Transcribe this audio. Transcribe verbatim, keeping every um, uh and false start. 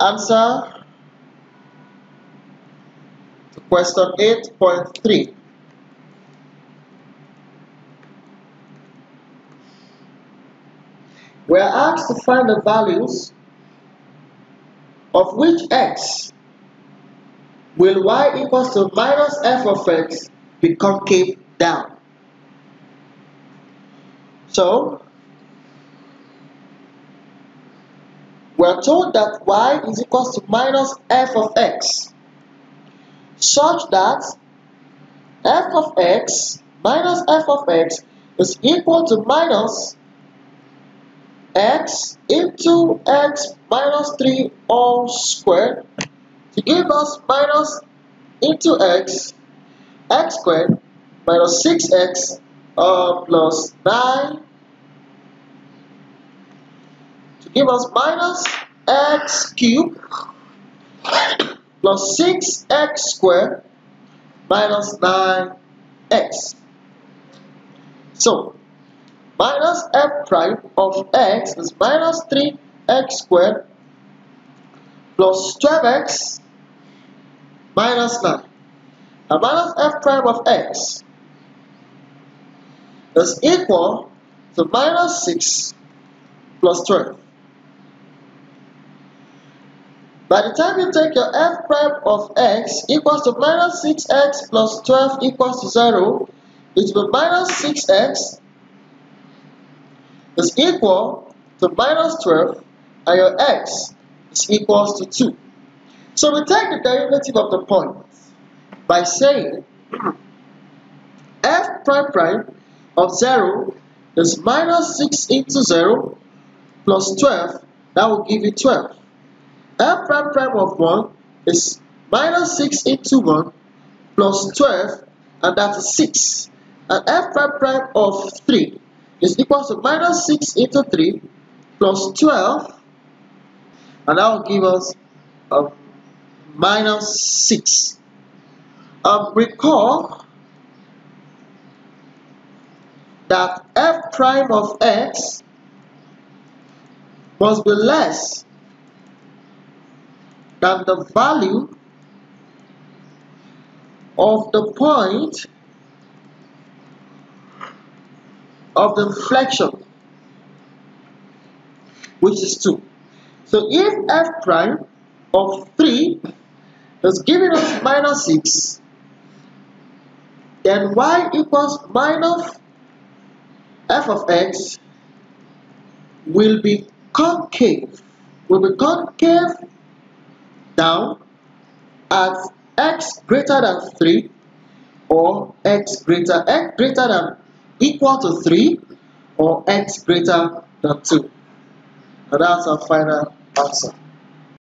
answer to question eight point three. We are asked to find the values of which x will y equals to minus f of x be concave down. So, we are told that y is equals to minus f of x, such that f of x minus f of x is equal to minus x into x minus three all squared to give us minus into x, x squared minus six x uh, plus nine to give us minus x cubed plus six x squared minus nine x. So, minus f prime of x is minus three x squared plus twelve x minus nine. And minus f prime of x is equal to minus six plus twelve. By the time you take your f prime of x equals to minus six x plus twelve equals to zero, it will be minus six x is equal to minus twelve, and your x is equals to two. So we take the derivative of the point by saying f prime prime of zero is minus six into zero plus twelve, that will give you twelve. F prime prime of one is minus six into one plus twelve, and that is six. And f prime prime of three is equal to minus six into three plus twelve, and that will give us um, minus six. Um, recall that f prime of x must be less than the value of the point of the inflection, which is two. So if f prime of three is giving us minus six, then y equals minus f of x will be concave, will be concave down at x greater than three or x greater x greater than equal to three or x greater than two. And that's our final answer.